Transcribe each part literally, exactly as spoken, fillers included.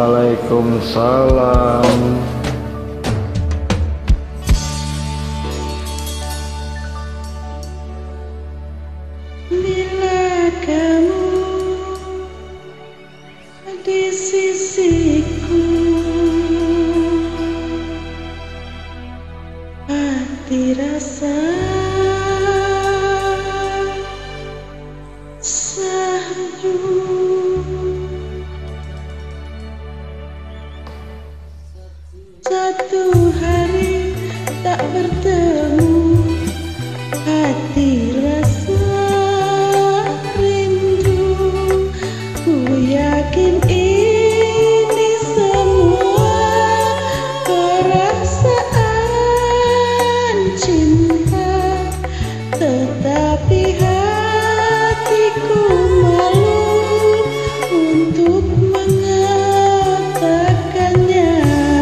Waalaikumsalam. Bila kamu di sisiku, hati rasa sahdu. Satu hari tak bertemu, hati rasa rindu. Ku yakin ini semua perasaan cinta, tetapi hatiku malu untuk mengatakannya.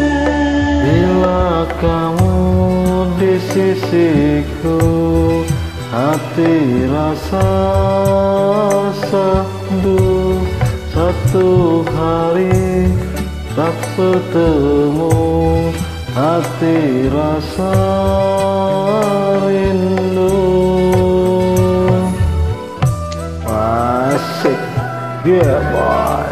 Bila kamu di sisiku, hati rasa sahdu. Satu hari tak bertemu, hati rasa rindu. Asik, yeah boy.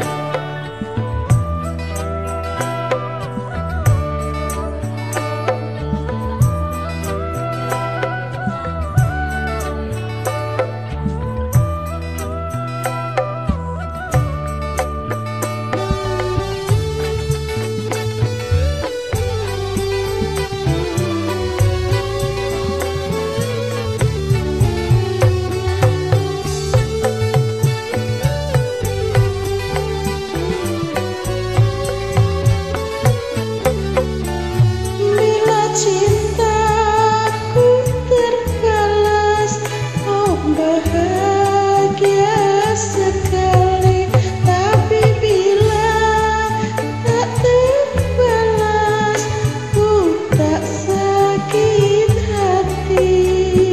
Cintaku terbalas, oh bahagia sekali. Tapi bila tak terbalas, ku tak sakit hati.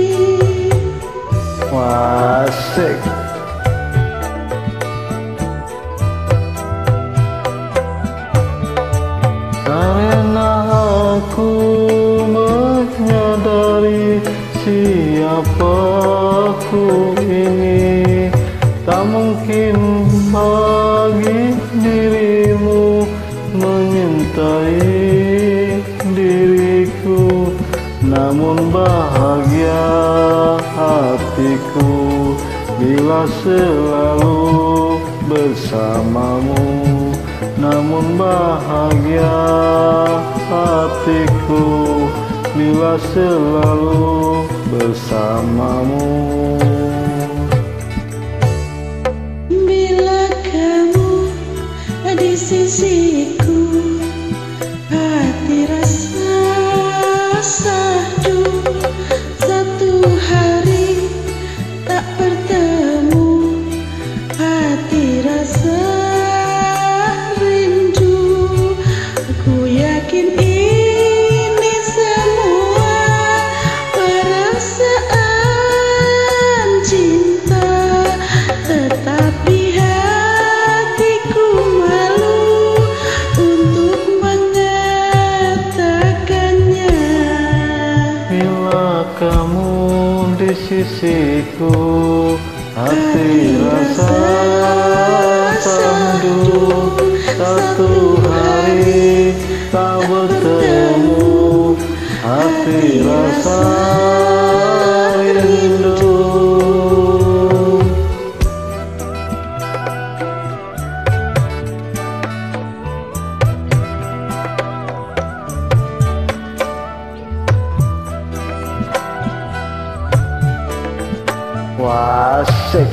Asik. Karena aku menyadari siapa aku ini, tak mungkin bagi dirimu menyintai diriku. Namun bahagia hatiku bila selalu bersamamu. Namun bahagia hatiku bila selalu bersamamu. Bila kamu di sisiku, hati rasa sahdu. Satu hari tak bertemu, hati rasa rindu. Ku yakin ini semua perasaan cinta, tetapi hatiku malu untuk mengatakannya. Bila kamu di sisiku, hati rasa sahdu. Satu hari tak bertemu, hati rasa rindu. Wah, asik.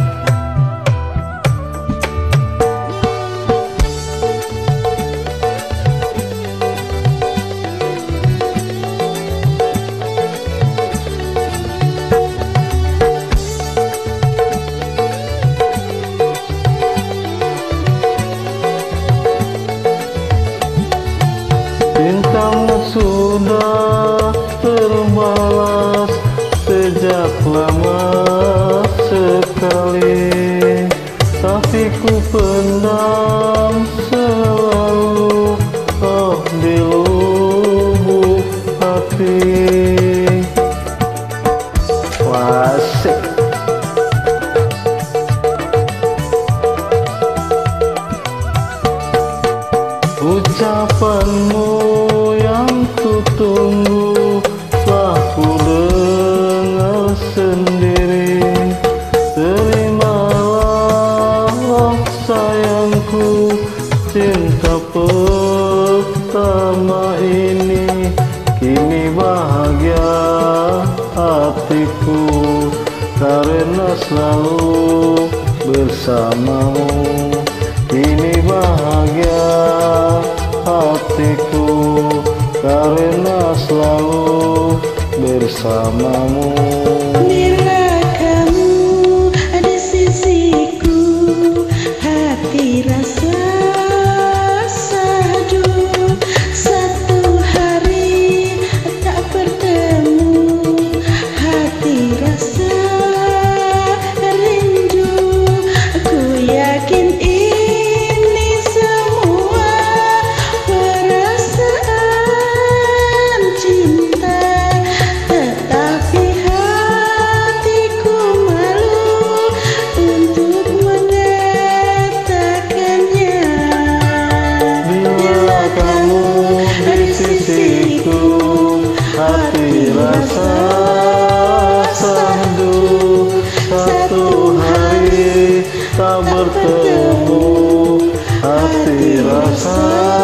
Cintamu sudah terbalas sejak lama sekali, tapi ku pendam selalu bersamamu. Kini bahagia hatiku karena selalu bersamamu. Bila kamu ada sisiku, hati rasa sahdu. Satu hari tak bertemu, hati rasa rindu. Aku yakin ini semua perasaan cinta, tetapi hatiku malu untuk mengatakannya. Bila kamu di sisiku, hati rasa sahdu. Satu hari tak bertemu, hati rasa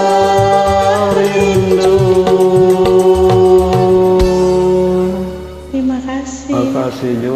rindu. Terima kasih. Makasih juga.